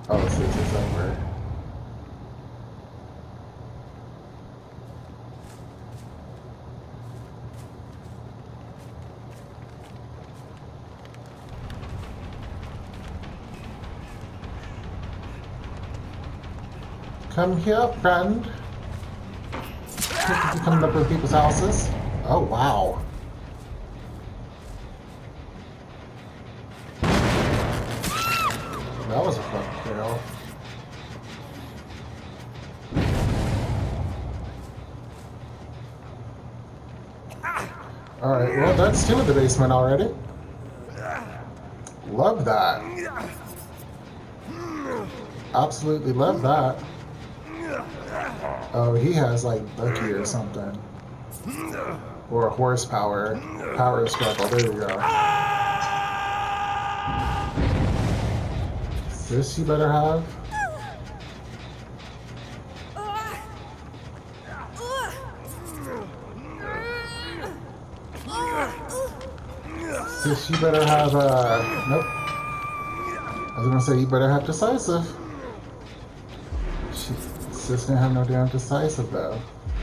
Oh, this is over. Come here, friend. Coming up in people's houses. Oh, wow. That was a fun kill. Alright, well, that's two in the basement already. Love that. Absolutely love that. Oh, he has like Bucky or something. Or a horsepower. Power struggle. There we go. This you better have. Sis, you better have, nope. I was gonna say, you better have decisive. Sis didn't have no damn decisive, though.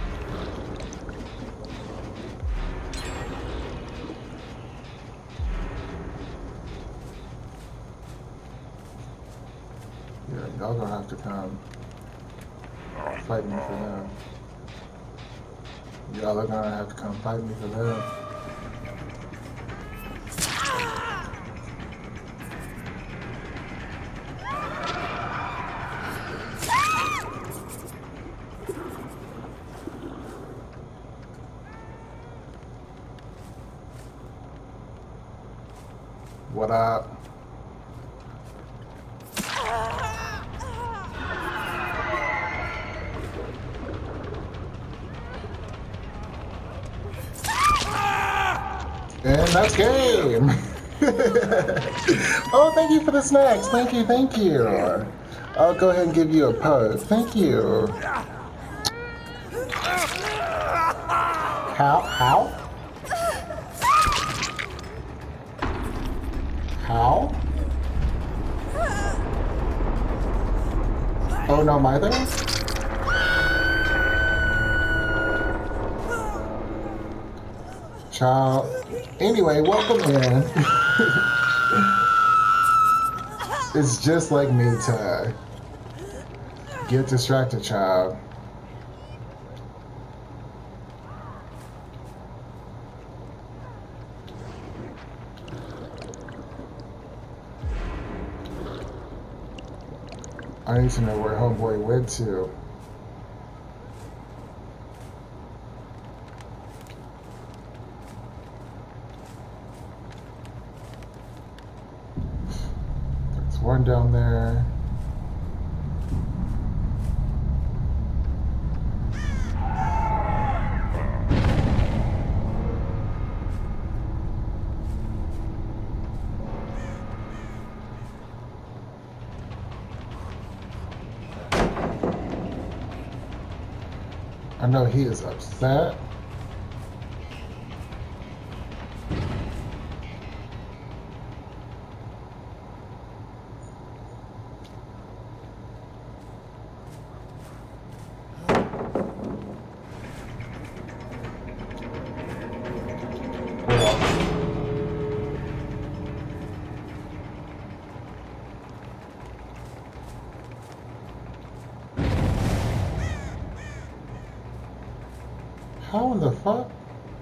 Yeah, y'all gonna have to come fight me for them. Y'all are gonna have to come fight me for them. What up? And that's game! Oh, thank you for the snacks. Thank you, thank you. I'll go ahead and give you a poke. Thank you. How? How? How? Oh, no, my thing? Child. Anyway, welcome in. It's just like me to get distracted, child. I need to know where homeboy went to. There's one down there. I know he is upset. How in the fuck?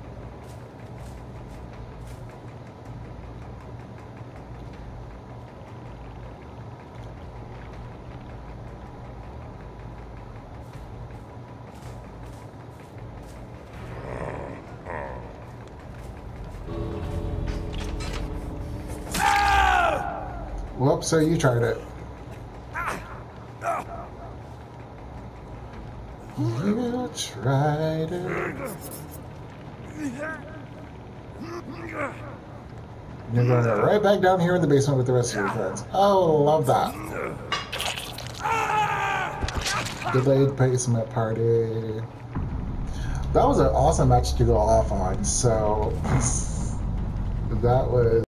Whoops, so you tried it. You tried it. You're going to go right back down here in the basement with the rest of your friends. Oh, love that. Delayed basement party. That was an awesome match to go off on, so that was